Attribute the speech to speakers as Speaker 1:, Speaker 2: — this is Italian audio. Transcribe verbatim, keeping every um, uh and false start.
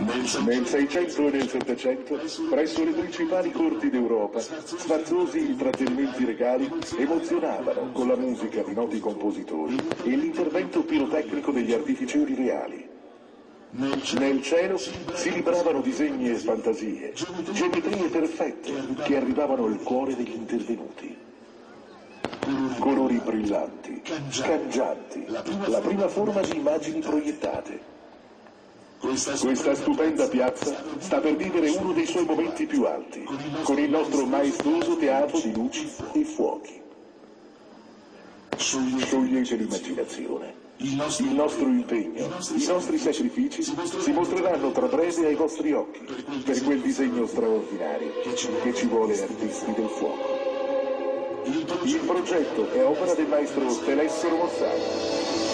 Speaker 1: Nel Seicento e nel Settecento, presso le principali corti d'Europa, sfarzosi intrattenimenti regali emozionavano con la musica di noti compositori e l'intervento pirotecnico degli artificieri reali. Nel cielo si libravano disegni e fantasie, geometrie perfette che arrivavano al cuore degli intervenuti. Colori brillanti, cangianti, la prima forma di immagini proiettate. Questa stupenda piazza sta per vivere uno dei suoi momenti più alti, con il nostro maestoso teatro di luci e fuochi. Sciogliete l'immaginazione. Il nostro impegno, i nostri sacrifici si mostreranno tra breve ai vostri occhi per quel disegno straordinario che ci vuole artisti del fuoco. Il progetto è opera del maestro Telessero Mossano.